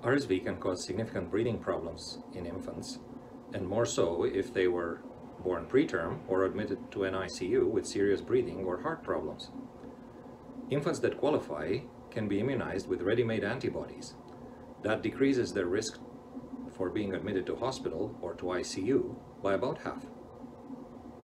RSV can cause significant breathing problems in infants, and more so if they were born preterm or admitted to an ICU with serious breathing or heart problems. Infants that qualify can be immunized with ready-made antibodies. That decreases their risk for being admitted to hospital or to ICU by about half.